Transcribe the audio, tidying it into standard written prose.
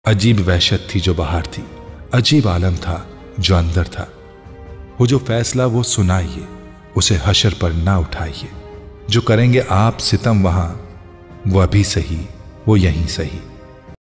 अजीब वहशत थी जो बाहर थी, अजीब आलम था जो अंदर था। वो जो फैसला वो सुनाइए, उसे हशर पर ना उठाइए। जो करेंगे आप सितम वहां, वो अभी सही, वो यहीं सही।